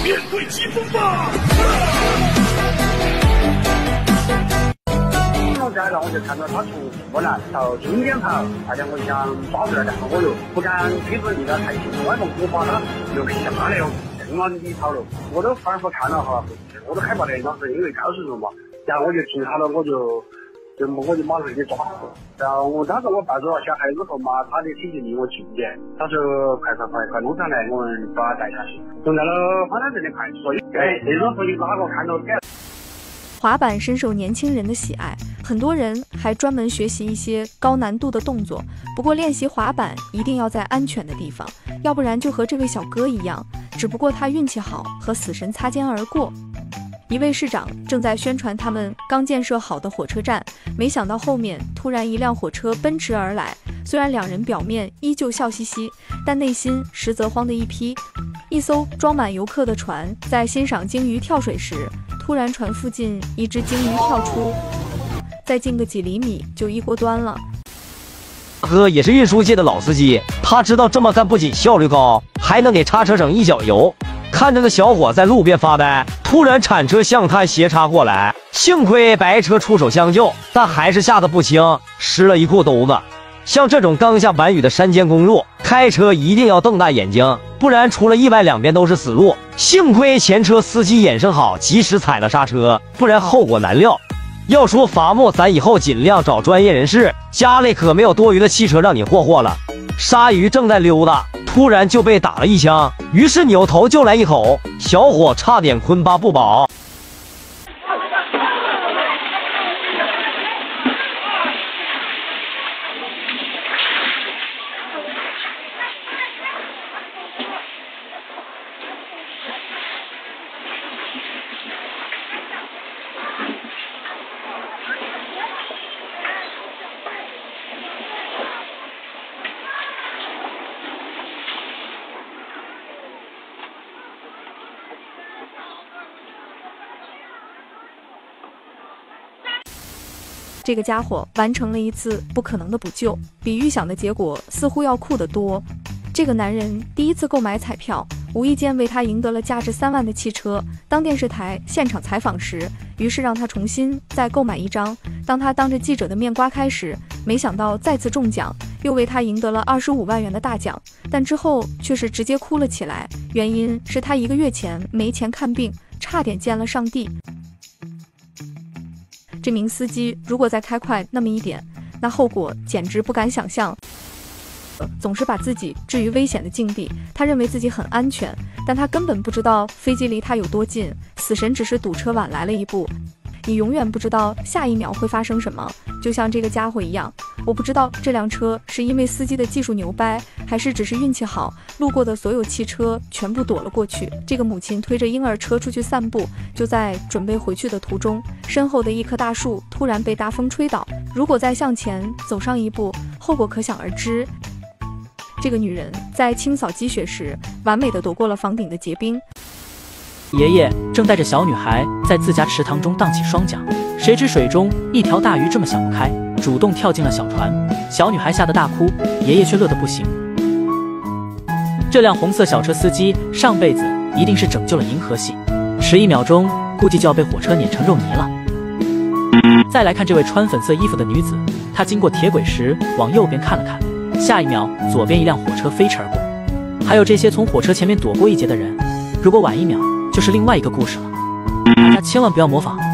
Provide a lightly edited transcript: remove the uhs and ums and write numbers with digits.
面对疾风吧！ 然后我就看到他从河南到中间跑，大家我想抓住了，但是我又不敢逼着离他太近，万一我把他又下来了，更往里跑了。我都反复看了哈，我都害怕的，当时因为高速路嘛，然后我就停下了，我就马上去抓。然后当时我抱着小孩之后嘛，他的体积离我近点，他说快弄上来，我们把他带下去，送到了花山镇的派出所。那种事情哪个看到？ 滑板深受年轻人的喜爱，很多人还专门学习一些高难度的动作。不过练习滑板一定要在安全的地方，要不然就和这位小哥一样，只不过他运气好，和死神擦肩而过。一位市长正在宣传他们刚建设好的火车站，没想到后面突然一辆火车奔驰而来。虽然两人表面依旧笑嘻嘻，但内心实则慌得一批。一艘装满游客的船在欣赏鲸鱼跳水时，突然船附近一只鲸鱼跳出，再近个几厘米就一锅端了。 大哥也是运输界的老司机，他知道这么干不仅效率高，还能给叉车省一脚油。看着那小伙在路边发呆，突然铲车向他斜插过来，幸亏白车出手相救，但还是吓得不轻，湿了一裤兜子。像这种刚下完雨的山间公路，开车一定要瞪大眼睛，不然出了意外两边都是死路。幸亏前车司机眼神好，及时踩了刹车，不然后果难料。要说伐木，咱以后尽量找专业人士，家里可没有多余的汽车让你霍了。鲨鱼正在溜达，突然就被打了一枪，于是扭头就来一口，小伙差点坤巴不保。 这个家伙完成了一次不可能的补救，比预想的结果似乎要酷得多。这个男人第一次购买彩票，无意间为他赢得了价值3万的汽车。当电视台现场采访时，于是让他重新再购买一张。当他当着记者的面刮开时，没想到再次中奖，又为他赢得了25万元的大奖。但之后却是直接哭了起来，原因是他1个月前没钱看病，差点见了上帝。这名司机如果再开快那么一点，那后果简直不敢想象。总是把自己置于危险的境地，他认为自己很安全，但他根本不知道飞机离他有多近，死神只是堵车晚来了一步。你永远不知道下一秒会发生什么，就像这个家伙一样。我不知道这辆车是因为司机的技术牛掰，还是只是运气好，路过的所有汽车全部躲了过去。这个母亲推着婴儿车出去散步，就在准备回去的途中，身后的一棵大树突然被大风吹倒，如果再向前走上一步，后果可想而知。这个女人在清扫积雪时，完美地躲过了房顶的结冰。 爷爷正带着小女孩在自家池塘中荡起双桨，谁知水中一条大鱼这么想不开，主动跳进了小船。小女孩吓得大哭，爷爷却乐得不行。这辆红色小车司机上辈子一定是拯救了银河系，迟1秒钟估计就要被火车碾成肉泥了。再来看这位穿粉色衣服的女子，她经过铁轨时往右边看了看，下一秒左边一辆火车飞驰而过。还有这些从火车前面躲过一劫的人，如果晚1秒就是另外一个故事了。大家千万不要模仿。